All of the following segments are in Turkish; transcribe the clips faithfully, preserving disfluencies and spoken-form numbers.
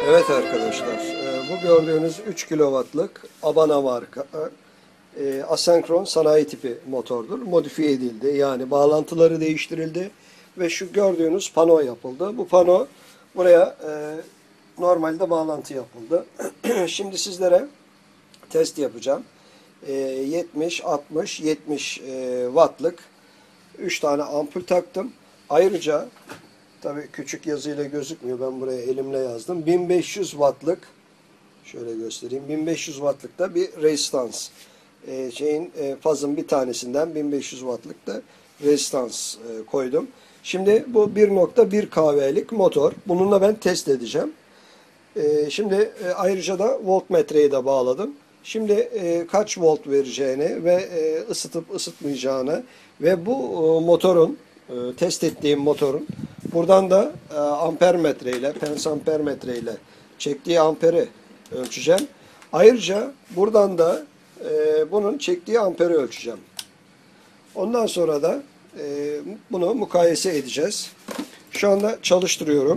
Evet arkadaşlar, bu gördüğünüz üç kilowattlık Abana marka e, asenkron sanayi tipi motordur. Modifiye edildi, yani bağlantıları değiştirildi ve şu gördüğünüz pano yapıldı. Bu pano buraya e, normalde bağlantı yapıldı. Şimdi sizlere test yapacağım. E, yetmiş, altmış, yetmiş e, wattlık üç tane ampul taktım. Ayrıca tabii küçük yazıyla gözükmüyor. Ben buraya elimle yazdım. bin beş yüz wattlık, şöyle göstereyim. bin beş yüz wattlık da bir rezistans. Ee, şeyin e, fazın bir tanesinden bin beş yüz wattlık da rezistans e, koydum. Şimdi bu bir nokta bir kV'lik motor. Bununla ben test edeceğim. E, şimdi e, ayrıca da voltmetreyi de bağladım. Şimdi e, kaç volt vereceğini ve e, ısıtıp ısıtmayacağını ve bu e, motorun e, test ettiğim motorun buradan da e, amper metre ile, pensamper metre ile çektiği amperi ölçeceğim. Ayrıca buradan da e, bunun çektiği amperi ölçeceğim. Ondan sonra da e, bunu mukayese edeceğiz. Şu anda çalıştırıyorum.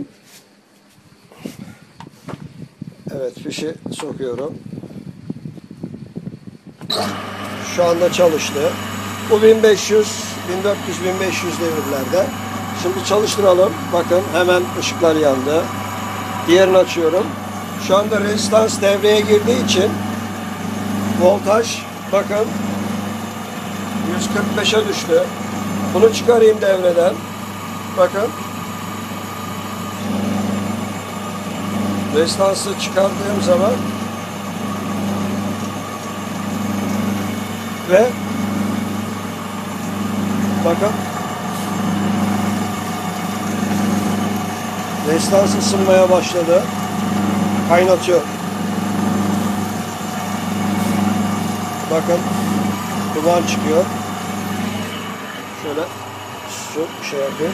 Evet, fişi sokuyorum. Şu anda çalıştı. Bu bin beş yüz, bin dört yüz, bin beş yüz devirlerde. Şimdi çalıştıralım. Bakın hemen ışıklar yandı. Diğerini açıyorum. Şu anda rezistans devreye girdiği için voltaj bakın yüz kırk beşe düştü. Bunu çıkarayım devreden. Bakın. Rezistansı çıkardığım zaman ve bakın rezistans ısınmaya başladı. Kaynatıyor. Bakın duman çıkıyor. Şöyle su şey yapayım.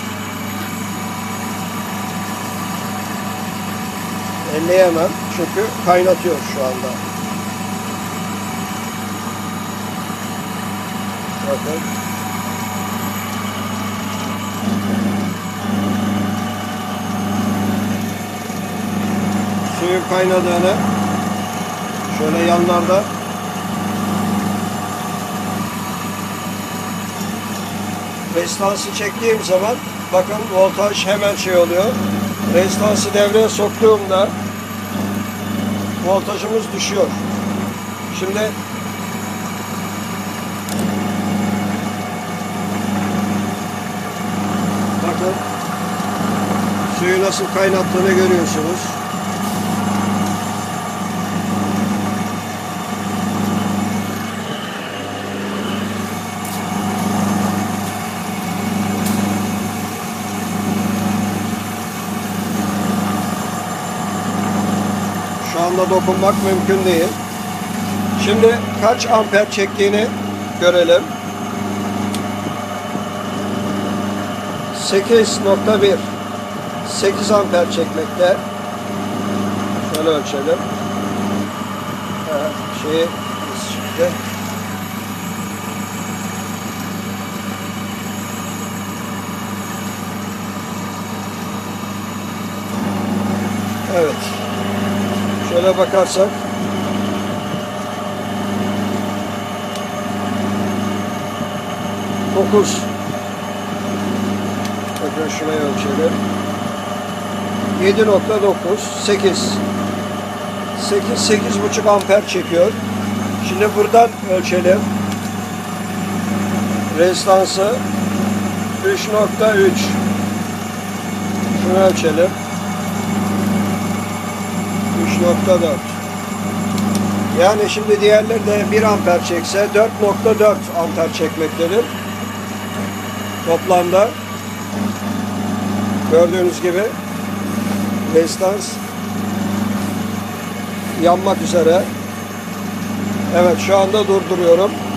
Elleyemem çünkü kaynatıyor şu anda. Bakın. Suyun kaynadığını şöyle yanlarda rezistansı çektiğim zaman bakın voltaj hemen şey oluyor. Rezistansı devreye soktuğumda voltajımız düşüyor. Şimdi bakın suyu nasıl kaynattığını görüyorsunuz. Şu anda dokunmak mümkün değil. Şimdi kaç amper çektiğini görelim. sekiz nokta bir. sekiz amper çekmekte. Şöyle ölçelim. Evet, şeyi çıktı. Evet. Şöyle bakarsak dokuz. Bakın şuraya ölçelim. yedi nokta dokuz, sekiz. sekiz, sekiz buçuk amper çekiyor. Şimdi buradan ölçelim. Rezistansı üç nokta üç. Şunu ölçelim. üç nokta dört. Yani şimdi diğerleri de bir amper çekse dört nokta dört amper çekmektedir. Toplamda gördüğünüz gibi rezistans yanmak üzere. Evet, şu anda durduruyorum.